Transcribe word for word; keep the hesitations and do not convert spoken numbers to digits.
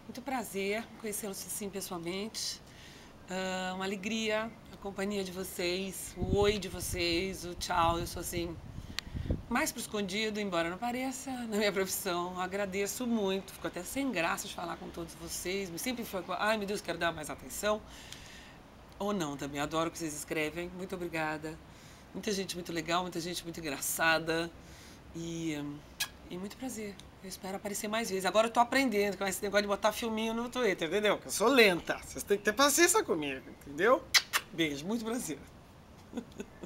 Muito prazer conhecê-los assim pessoalmente. Uh, uma alegria a companhia de vocês, o oi de vocês, o tchau. Eu sou assim, mais pro escondido, embora não pareça, na minha profissão. Agradeço muito, fico até sem graça de falar com todos vocês. Me sempre fico, ai meu Deus, quero dar mais atenção. Ou não também, adoro o que vocês escrevem. Muito obrigada. Muita gente muito legal, muita gente muito engraçada. E, e muito prazer. Eu espero aparecer mais vezes. Agora eu tô aprendendo com esse negócio de botar filminho no Twitter, entendeu? Porque eu sou lenta. Vocês têm que ter paciência comigo, entendeu? Beijo, muito prazer.